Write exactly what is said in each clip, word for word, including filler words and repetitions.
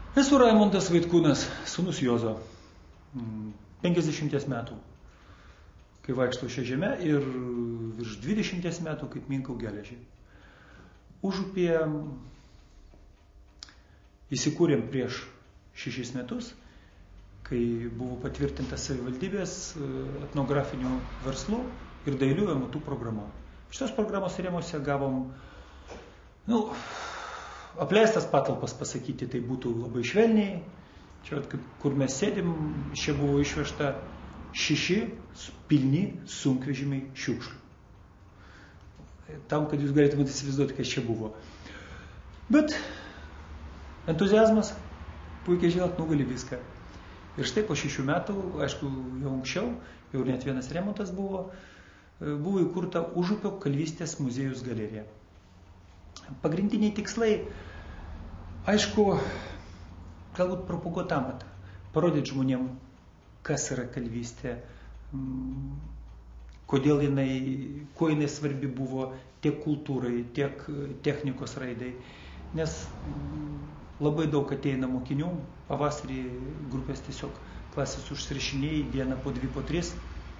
Esu Raimondas Vaitkūnas, sūnus Juozo, penkiasdešimties metų, kai vaikštau šią žemę, ir virš dvidešimties metų, kaip minkau geležį. Užupyje įsikūrėm prieš šešis metus, kai buvo patvirtintas savivaldybės etnografinių verslų ir dailių amatų programa. Šitos programos rėmose gavom, nu, apleistas patalpas pasakyti, tai būtų labai švelniai. Čia, kur mes sėdim, čia buvo išvežta šeši pilni sunkvežimiai šiukšlių. Tam, kad jūs galėtumėte įsivaizduoti, kas čia buvo. Bet entuziazmas, puikiai žinot, nugali viską. Ir štai po šešių metų, aišku, jau anksčiau, jau net vienas remontas buvo, buvo įkurta Užupio kalvystės muziejus galerija. Pagrindiniai tikslai, aišku, galbūt propaguoti amatą, parodyti žmonėm, kas yra kalvystė, kodėl jinai, kuo jinai svarbi buvo tiek kultūrai, tiek technikos raidai, nes labai daug ateina mokinių, pavasarį grupės tiesiog klasės užsirašinėja, dieną po dvi, po tris.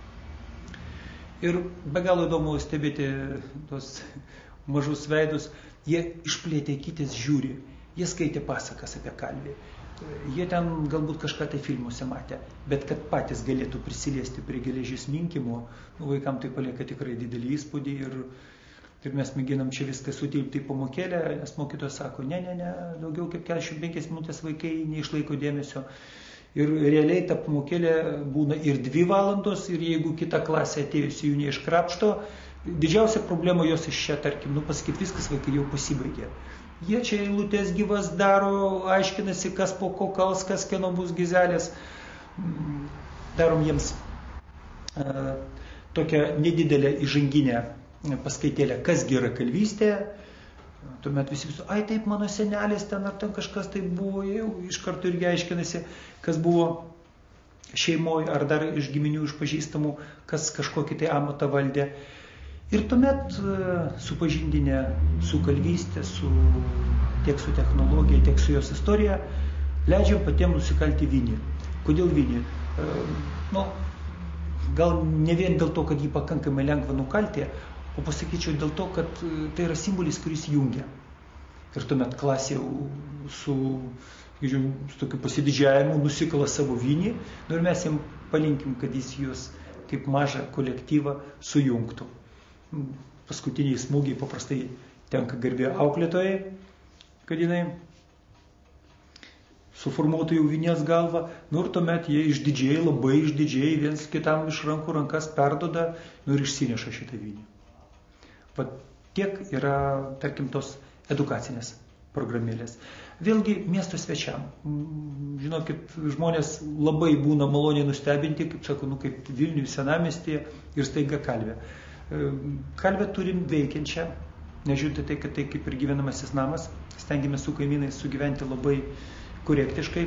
Ir be galo įdomu stebėti tos mažus veidus, jie išplėtė akytes žiūri, jie skaitė pasakas apie kalvį, jie ten galbūt kažką tai filmuose matė, bet kad patys galėtų prisiliesti prie geležies minkimo, nu, vaikam tai palieka tikrai didelį įspūdį ir, ir mes mėginam čia viską sutilpti į pamokėlę, nes mokytojas sako, ne, ne, ne, daugiau kaip keturiasdešimt penkias minutės vaikai neišlaiko dėmesio. Ir realiai ta pamokėlė būna ir dvi valandos, ir jeigu kita klasė atėjusi jų neiškrapšto, didžiausia problema jos iš čia, tarkim, nu pasakyti, viskas vaikai jau pasibaigė. Jie čia eilutės gyvas daro, aiškinasi, kas po ko kals, kas kieno bus gizelės. Darom jiems uh, tokią nedidelę įžanginę paskaitėlę, kas yra kalvystė. Tuomet visi visų, ai taip, mano senelis ten ar ten kažkas tai buvo, jau iš karto irgi aiškinasi, kas buvo šeimoje ar dar iš giminių, iš pažįstamų, kas kažkokį tai amatą valdė. Ir tuomet supažindinę su kalvystė, su, tiek su technologija, tiek su jos istorija, leidžiam patiems nusikalti vinį. Kodėl vinį? Nu, gal ne vien dėl to, kad jį pakankamai lengva nukalti, o pasakyčiau dėl to, kad tai yra simbolis, kuris jungia. Ir tuomet klasė su, su tokiu pasididžiavimu nusikala savo vinį, nu ir mes jam palinkim, kad jis juos kaip mažą kolektyvą sujungtų. Paskutiniai smūgiai paprastai tenka garbė auklėtojai, kad jinai suformuotų jau vinės galvą, nu ir tuomet jie išdidžiai, labai išdidžiai viens kitam iš rankų rankas perdoda, nu ir išsineša šitą vinį. Vat tiek yra, tarkim, tos edukacinės programėlės. Vėlgi miesto svečiam. Žinokit, žmonės labai būna maloniai nustebinti, kaip sako, nu kaip Vilniuje senamiestyje ir staiga kalvė. Kalvę turim veikiančią, nežiūrint tai, kad tai kaip ir gyvenamasis namas, stengiamės su kaimynais sugyventi labai korektiškai.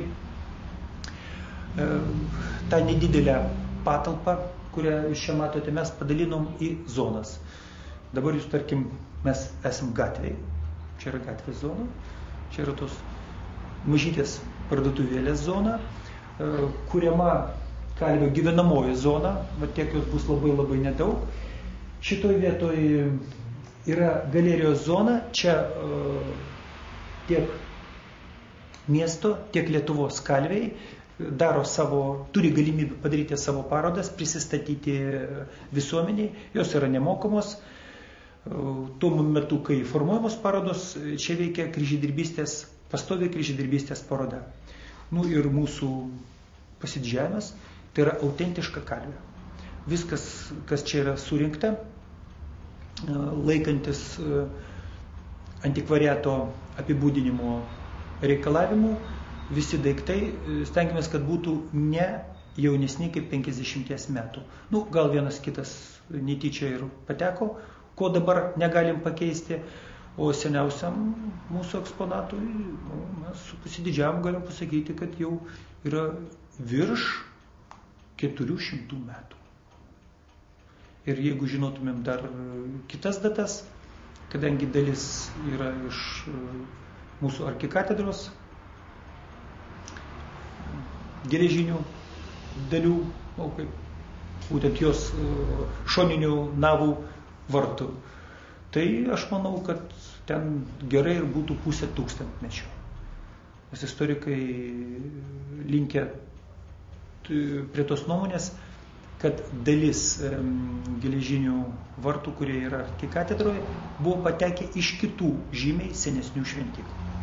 Ta nedidelę patalpą, kurią jūs čia matote, mes padalinom į zonas. Dabar jūs, tarkim, mes esam gatvėje, čia yra gatvės zona, čia yra tos mažytės parduotuvėlės zona, kuriama kalvio gyvenamoji zona, va tiek jos bus labai labai nedaug. Šitoj vietoje yra galerijos zona, čia tiek miesto, tiek Lietuvos kalviai daro savo, turi galimybę padaryti savo parodas, prisistatyti visuomeniai, jos yra nemokamos. Tuo metu, kai formuojamos parodos, čia veikia kryžidirbystės, pastoviai kryžidirbystės paroda. Nu ir mūsų pasididžiavimas, tai yra autentiška kalvė. Viskas, kas čia yra surinkta, laikantis antikvariato apibūdinimo reikalavimų, visi daiktai, stengiamės, kad būtų ne jaunesni kaip penkiasdešimties metų. Nu, gal vienas kitas netyčia ir pateko, ko dabar negalim pakeisti, o seniausiam mūsų eksponatui, nu, mes su pasididžiavimu galim pasakyti, kad jau yra virš keturių šimtų metų. Ir jeigu žinotumėm dar kitas datas, kadangi dalis yra iš mūsų arkikatedros geležinių dalių, o kaip būtent jos šoninių navų vartų. Tai aš manau, kad ten gerai ir būtų pusę tūkstantmečio. Nes istorikai linkę prie tos nuomonės, kad dalis geležinių vartų, kurie yra arkikatedroje, buvo patekę iš kitų žymiai senesnių šventyklų.